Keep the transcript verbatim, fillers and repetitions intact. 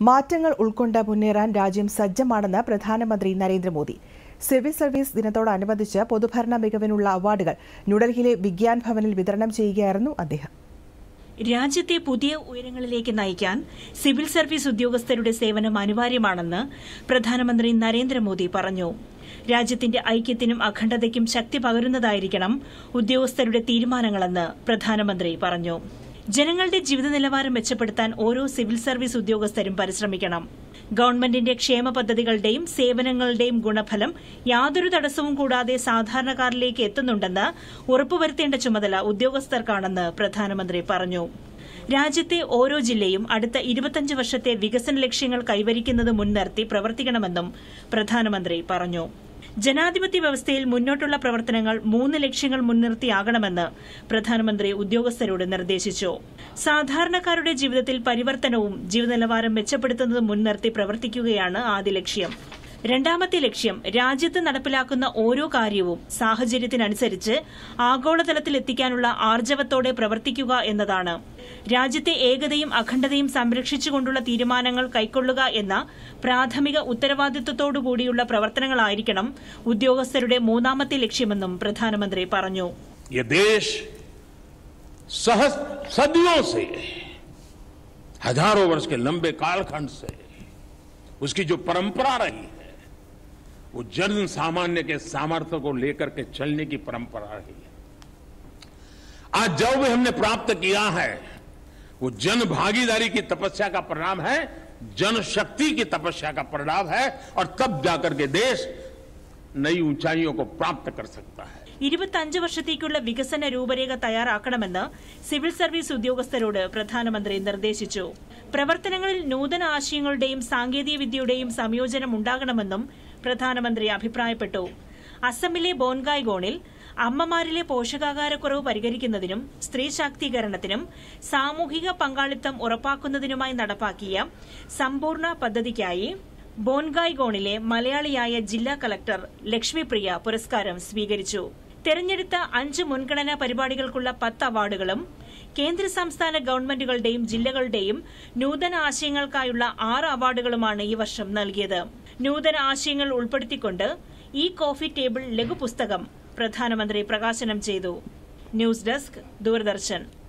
മാറ്റങ്ങൾ ഉൾക്കൊണ്ട് മുന്നേറാൻ രാജ്യം സജ്ജമാണെന്ന് പ്രധാനമന്ത്രി നരേന്ദ്രമോദി. സിവിൽ സർവീസ് ദിനത്തോടനുബന്ധിച്ച് പൊതുഭരണ മികവിനുള്ള അവാർഡുകൾ ന്യൂഡൽഹിയിലെ വിഗ്യാൻ ഭവനിൽ വിതരണം ചെയ്യുകയായിരുന്നു അദ്ദേഹം. രാജ്യത്തെ പുതിയ ഉയരങ്ങളിലേക്ക് നയിക്കാൻ സിവിൽ സർവീസ് ഉദ്യോഗസ്ഥരുടെ സേവനം അനിവാര്യമാണെന്ന് പ്രധാനമന്ത്രി നരേന്ദ്രമോദി പറഞ്ഞു. രാജ്യത്തിന്റെ ഐക്യത്തിനും അഖണ്ഡതയ്ക്കും ശക്തി പകരുന്നതായിരിക്കണം ഉദ്യോഗസ്ഥരുടെ തീരുമാനങ്ങളെന്ന് പ്രധാനമന്ത്രി പറഞ്ഞു. ജനങ്ങളുടെ ജീവിത നിലവാരം മെച്ചപ്പെടുത്താൻ ഓരോ സിവിൽ സർവീസ് ഉദ്യോഗസ്ഥരും പരിശ്രമിക്കണം. ഗവൺമെന്റിന്റെ ക്ഷേമ പദ്ധതികളുടെയും സേവനങ്ങളുടെയും ഗുണഫലം യാതൊരു തടസ്സവും കൂടാതെ സാധാരണക്കാരിലേക്ക് എത്തുന്നുണ്ടെന്ന് ഉറപ്പുവരുത്തേണ്ട ചുമതല ഉദ്യോഗസ്ഥർക്കാണെന്ന് പ്രധാനമന്ത്രി പറഞ്ഞു. രാജ്യത്തെ ഓരോ ജില്ലയും അടുത്ത ഇരുപത്തിയഞ്ച് വർഷത്തെ വികസന ലക്ഷ്യങ്ങൾ കൈവരിക്കുന്നത് മുൻനിർത്തി പ്രവർത്തിക്കണമെന്നും പ്രധാനമന്ത്രി പറഞ്ഞു. ജനാധിപത്യ വ്യവസ്ഥയിൽ മുന്നോട്ടുള്ള പ്രവർത്തനങ്ങൾ മൂന്ന് ലക്ഷ്യങ്ങൾ മുൻനിർത്തിയാകണമെന്ന് പ്രധാനമന്ത്രി ഉദ്യോഗസ്ഥരോട് നിർദ്ദേശിച്ചു. സാധാരണക്കാരുടെ ജീവിതത്തിൽ പരിവർത്തനവും ജീവിതനിലവാരം മെച്ചപ്പെടുത്തുന്നതും മുൻനിർത്തി പ്രവർത്തിക്കുകയാണ് ആദ്യ ലക്ഷ്യം. രണ്ടാമത്തെ ലക്ഷ്യം രാജ്യത്ത് നടപ്പിലാക്കുന്ന ഓരോ കാര്യവും സാഹചര്യത്തിനനുസരിച്ച് ആഗോളതലത്തിൽ എത്തിക്കാനുള്ള ആർജവത്തോടെ പ്രവർത്തിക്കുക എന്നതാണ്. രാജ്യത്തെ ഏകതയും അഖണ്ഡതയും സംരക്ഷിച്ചുകൊണ്ടുള്ള തീരുമാനങ്ങൾ കൈക്കൊള്ളുക എന്ന പ്രാഥമിക ഉത്തരവാദിത്വത്തോടുകൂടിയുള്ള പ്രവർത്തനങ്ങളായിരിക്കണം ഉദ്യോഗസ്ഥരുടെ മൂന്നാമത്തെ ലക്ഷ്യമെന്നും പ്രധാനമന്ത്രി പറഞ്ഞു. हजारों वर्ष के लंबे कालखंड से उसकी जो परंपरा रही है वो जन सामान्य के सामर्थ्य को लेकर के चलने की परंपरा रही है. आज जो भी हमने प्राप्त किया है वो जन भागीदारी की तपस्या का परिणाम है, जन शक्ति की तपस्या का परिणाम है और तब जाकर के देश नई ऊंचाइयों को प्राप्त कर सकता है. ഇരുപത്തിയഞ്ച് വർഷത്തേക്കുള്ള വികസന രൂപരേഖ തയ്യാറാക്കണമെന്ന് സിവിൽ സർവീസ് ഉദ്യോഗസ്ഥരോട് പ്രധാനമന്ത്രി നിർദ്ദേശിച്ചു. പ്രവർത്തനങ്ങളിൽ നൂതന ആശയങ്ങളുടെയും സാങ്കേതിക വിദ്യയുടെയും സംയോജനം ഉണ്ടാകണമെന്നും പ്രധാനമന്ത്രി അഭിപ്രായപ്പെട്ടു. അസമിലെ ബോൻഗായ്ഗോണിൽ അമ്മമാരിലെ പോഷകാഹാരക്കുറവ് പരിഹരിക്കുന്നതിനും സ്ത്രീ ശാക്തീകരണത്തിനും സാമൂഹിക പങ്കാളിത്തം ഉറപ്പാക്കുന്നതിനുമായി നടപ്പാക്കിയ സമ്പൂർണ്ണ പദ്ധതിക്കായി ബോൻഗായ്ഗോണിലെ മലയാളിയായ ജില്ലാ കളക്ടർ ലക്ഷ്മിപ്രിയ പുരസ്കാരം സ്വീകരിച്ചു. തെരഞ്ഞെടുത്ത അഞ്ച് മുൻഗണനാ പരിപാടികൾക്കുള്ള പത്ത് അവാർഡുകളും കേന്ദ്ര സംസ്ഥാന ഗവൺമെന്റുകളുടെയും ജില്ലകളുടെയും നൂതന ആശയങ്ങൾക്കായുള്ള ആറ് അവാർഡുകളുമാണ് ഈ വർഷം നൽകിയത്. നൂതന ആശയങ്ങൾ ഉൾപ്പെടുത്തിക്കൊണ്ട് ഈ കോഫി ടേബിൾ ലഘുപുസ്തകം പ്രധാനമന്ത്രി പ്രകാശനം ചെയ്തു. News desk, Doordarshan.